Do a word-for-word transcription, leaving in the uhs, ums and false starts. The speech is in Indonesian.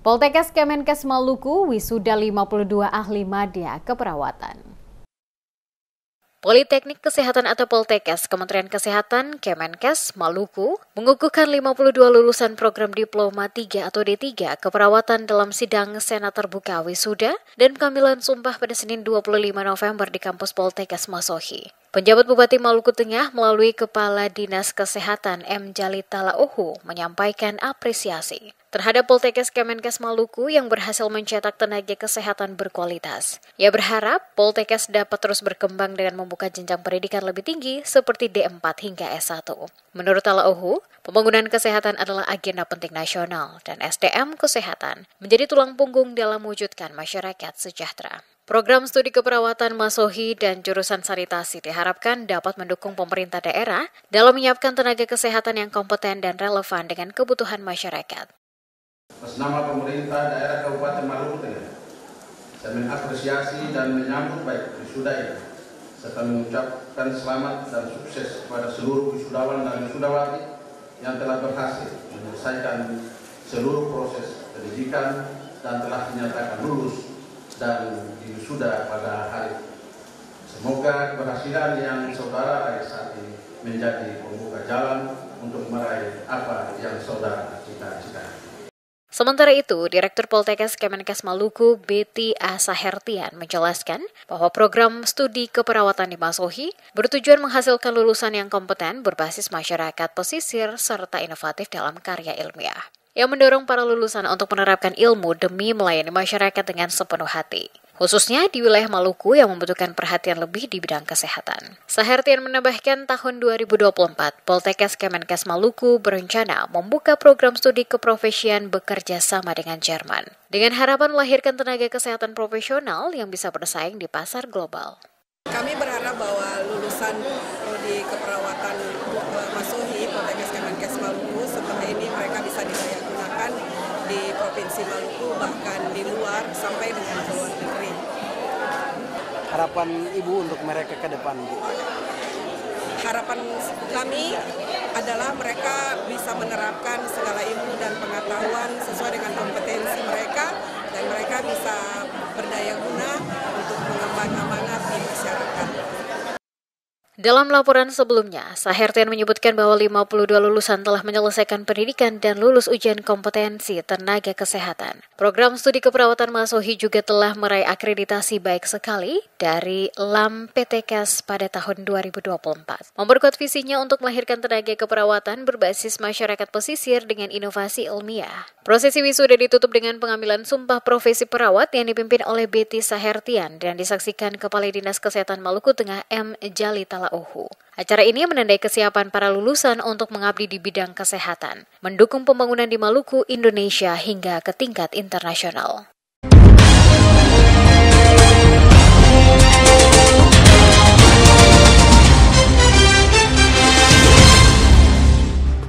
Poltekkes Kemenkes Maluku wisuda lima puluh dua ahli madya keperawatan. Politeknik Kesehatan atau Poltekkes Kementerian Kesehatan Kemenkes Maluku mengukuhkan lima puluh dua lulusan program Diploma tiga atau D tiga keperawatan dalam sidang Senat Terbuka Wisuda dan pengambilan sumpah pada Senin dua puluh lima November di kampus Poltekkes Masohi. Penjabat Bupati Maluku Tengah melalui Kepala Dinas Kesehatan M. Jalitala Ohu menyampaikan apresiasi terhadap Poltekkes Kemenkes Maluku yang berhasil mencetak tenaga kesehatan berkualitas. Ia berharap Poltekkes dapat terus berkembang dengan membuka jenjang pendidikan lebih tinggi seperti D empat hingga S satu. Menurut Talaohu, pembangunan kesehatan adalah agenda penting nasional dan S D M kesehatan menjadi tulang punggung dalam mewujudkan masyarakat sejahtera. Program studi keperawatan Masohi dan jurusan sanitasi diharapkan dapat mendukung pemerintah daerah dalam menyiapkan tenaga kesehatan yang kompeten dan relevan dengan kebutuhan masyarakat. Atas nama pemerintah daerah Kabupaten Maluku Tengah, saya mengapresiasi dan menyambut baik wisuda ini, serta mengucapkan selamat dan sukses kepada seluruh wisudawan dan wisudawati yang telah berhasil menyelesaikan seluruh proses pendidikan dan telah dinyatakan lulus dan diwisuda pada hari ini. Semoga keberhasilan yang saudara raih saat ini menjadi pembuka jalan untuk meraih apa yang saudara cita-citakan. Sementara itu, Direktur Poltekkes Kemenkes Maluku, Betty A. Sahertian, menjelaskan bahwa program studi keperawatan di Masohi bertujuan menghasilkan lulusan yang kompeten berbasis masyarakat pesisir serta inovatif dalam karya ilmiah, yang mendorong para lulusan untuk menerapkan ilmu demi melayani masyarakat dengan sepenuh hati, khususnya di wilayah Maluku yang membutuhkan perhatian lebih di bidang kesehatan. Sahertian menambahkan tahun dua ribu dua puluh empat, Poltekkes Kemenkes Maluku berencana membuka program studi keprofesian bekerja sama dengan Jerman, dengan harapan melahirkan tenaga kesehatan profesional yang bisa bersaing di pasar global. Kami berharap bahwa lulusan prodi keperawatan Masohi Poltekkes Kemenkes Maluku setelah ini mereka bisa didayagunakan di Provinsi Maluku, bahkan di luar sampai dengan ke luar negeri. Harapan Ibu untuk mereka ke depan, Bu? Harapan kami adalah mereka bisa menerapkan segala ilmu dan pengetahuan sesuai dengan kompetensi mereka dan mereka bisa berdaya guna untuk mengemban amanat di masyarakat. Dalam laporan sebelumnya, Sahertian menyebutkan bahwa lima puluh dua lulusan telah menyelesaikan pendidikan dan lulus ujian kompetensi tenaga kesehatan. Program studi keperawatan Masohi juga telah meraih akreditasi baik sekali dari L A M Poltekkes pada tahun dua ribu dua puluh empat. Memperkuat visinya untuk melahirkan tenaga keperawatan berbasis masyarakat pesisir dengan inovasi ilmiah. Prosesi wisuda ditutup dengan pengambilan sumpah profesi perawat yang dipimpin oleh Betty Sahertian dan disaksikan Kepala Dinas Kesehatan Maluku Tengah M. Jalitala Ohu. Acara ini menandai kesiapan para lulusan untuk mengabdi di bidang kesehatan, mendukung pembangunan di Maluku, Indonesia hingga ke tingkat internasional.